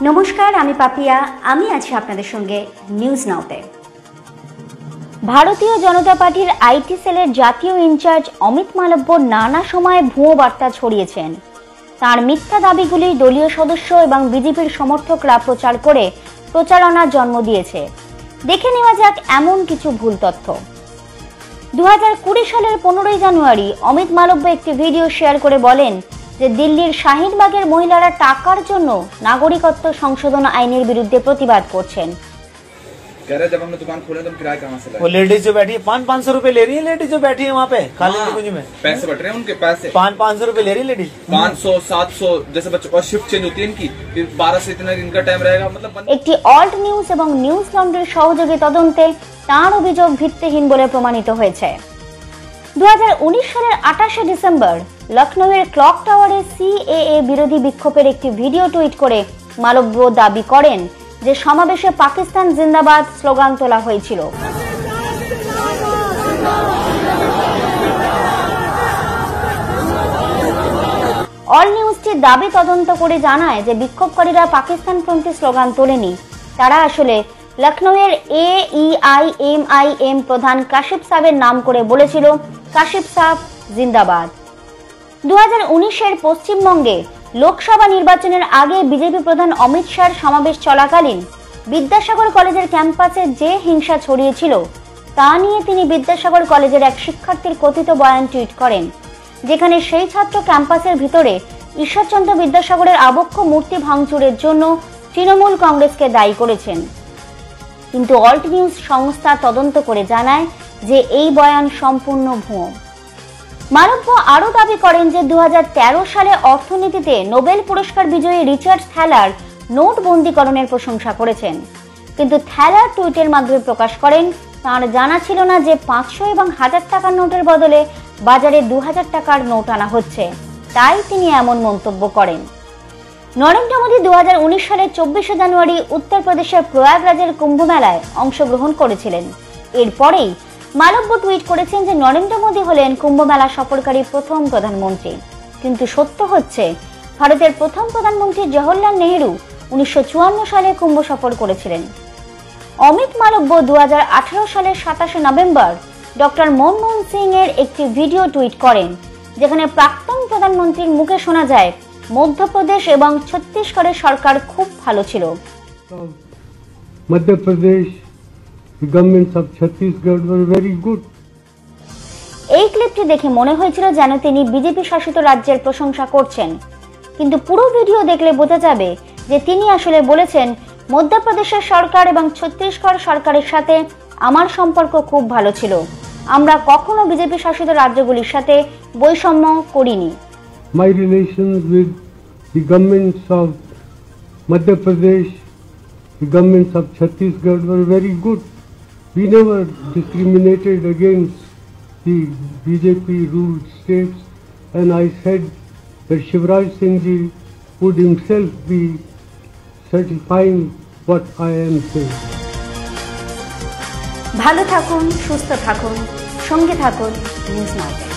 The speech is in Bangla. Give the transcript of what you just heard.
নমস্কার, আমি পাপিয়া। আমি আছি আপনাদের সঙ্গে নিউজ নাওতে। ভারতীয় জনতা পার্টির আইটি সেলের জাতীয় ইনচার্জ অমিত মালব্য নানা সময়ে ভুয়ো বার্তা ছড়িয়েছেন। তার মিথ্যা দাবিগুলি দলীয় সদস্য এবং বিজেপির সমর্থকরা প্রচার করে প্রচারণার জন্ম দিয়েছে। দেখে নেওয়া যাক এমন কিছু ভুল তথ্য। 2020 সালের 15 জানুয়ারি অমিত মালব্য একটি ভিডিও শেয়ার করে বলেন যে দিল্লির শাহিনবাগের মহিলারা টাকার জন্য নাগরিকত্ব সংশোধন আইনের বিরুদ্ধে প্রতিবাদ করছেন। कह रहे जब हमने दुकान खोले तो हम किराया कहाँ से लाए? वो लेडीज जो बैठी है 500 रुपए ले रही है। लेडीज जो बैठी है वहाँ पे खाली कुंज में पैसे बट रहे हैं उनके पैसे 500 रुपए ले रही है लेडीज। 500 700 जैसे बच्चों और शिफ्ट चेंज होती है इनकी, फिर 12 से इतना इनका टाइम रहेगा। मतलब একটি অল্ট নিউজ এবং নিউজ লন্ড্রির সহযোগী তদন্তে তার অভিযোগ ভিত্তিহীন বলে প্রমাণিত হয়েছে। 2019 সালের 28 ডিসেম্বর লখনৌয়ের ক্লক টাওয়ারে সিএএ বিরোধী বিক্ষোভের একটি ভিডিও টুইট করে মালব্য দাবি করেন যে সমাবেশে পাকিস্তান জিন্দাবাদ স্লোগান তোলা হয়েছিল। অল নিউজটির দাবি তদন্ত করে জানায় যে বিক্ষোভকারীরা পাকিস্তানপন্থী স্লোগান তোলেনি, তারা আসলে লখনৌয়ের AEIMIM প্রধান কাশিফ সাহেবের নাম করে বলেছিল কাশিফ সাহেব জিন্দাবাদ। 2019-এর পশ্চিমবঙ্গে লোকসভা নির্বাচনের আগে বিজেপি প্রধান অমিত শাহর সমাবেশ চলাকালীন বিদ্যাসাগর কলেজের ক্যাম্পাসে যে হিংসা ছড়িয়েছিল তা নিয়ে তিনি বিদ্যাসাগর কলেজের এক শিক্ষার্থীর কথিত বয়ান টুইট করেন, যেখানে সেই ছাত্র ক্যাম্পাসের ভিতরে ঈশ্বরচন্দ্র বিদ্যাসাগরের আবক্ষ মূর্তি ভাঙচুরের জন্য তৃণমূল কংগ্রেসকে দায়ী করেছেন। কিন্তু অল্ট নিউজ সংস্থা তদন্ত করে জানায় যে এই বয়ান সম্পূর্ণ ভুয়ো। মালব্য আরও দাবি করেন যে 2013 সালে অর্থনীতিতে নোবেল পুরস্কার বিজয়ী রিচার্ড থ্যালার নোট বন্দীকরণের প্রশংসা করেছেন, কিন্তু থ্যালার টুইটের মাধ্যমে প্রকাশ করেন তাঁর জানা ছিল না যে 500 এবং 1000 টাকার নোটের বদলে বাজারে 2000 টাকার নোট আনা হচ্ছে, তাই তিনি এমন মন্তব্য করেন। নরেন্দ্র মোদী 2019 সালের 24 জানুয়ারি উত্তরপ্রদেশের প্রয়াগরাজের কুম্ভ মেলায় অংশগ্রহণ করেছিলেন। এরপরেই মালব্য টুইট করেছেন যে নরেন্দ্র মোদী হলেন কুম্ভ মেলা সফরকারী প্রথম প্রধানমন্ত্রী, কিন্তু সত্য হচ্ছে ভারতের প্রথম প্রধানমন্ত্রী জওহরলাল নেহেরু 1954 সালে কুম্ভ সফর করেছিলেন। অমিত মালব্য 2018 সালের 27 নভেম্বর ডক্টর মনমোহন সিং এর একটি ভিডিও টুইট করেন, যেখানে প্রাক্তন প্রধানমন্ত্রীর মুখে শোনা যায় মধ্যপ্রদেশ এবং ছত্তিশগড়ের সরকার খুব ভালো ছিল। Madhya Pradesh government of Chhattisgarh was very good. এই ক্লিপটি দেখে মনে হয়েছিল যেন তিনি বিজেপি শাসিত রাজ্যের প্রশংসা করছেন, কিন্তু পুরো ভিডিও দেখলে বোঝা যাবে যে তিনি আসলে বলেছেন মধ্যপ্রদেশের সরকার এবং ছত্তিশগড় সরকারের সাথে আমার সম্পর্ক খুব ভালো ছিল, আমরা কখনো বিজেপি শাসিত রাজ্যগুলির সাথে বৈষম্য করিনি। My relations with the governments of Madhya Pradesh, the governments of Chhattisgarh were very good. We never discriminated against the BJP ruled states, and I said that Shivraj Singh Ji would himself be certifying what I am saying. ভালো থাকুন, সুস্থ থাকুন, সঙ্গে থাকুন নিউজ নাও।